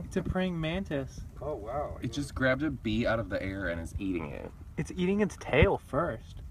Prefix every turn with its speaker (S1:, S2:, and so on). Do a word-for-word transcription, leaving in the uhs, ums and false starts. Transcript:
S1: It's a praying mantis.
S2: Oh, wow.
S3: It just grabbed a bee out of the air and is eating it.
S1: It's eating its tail first.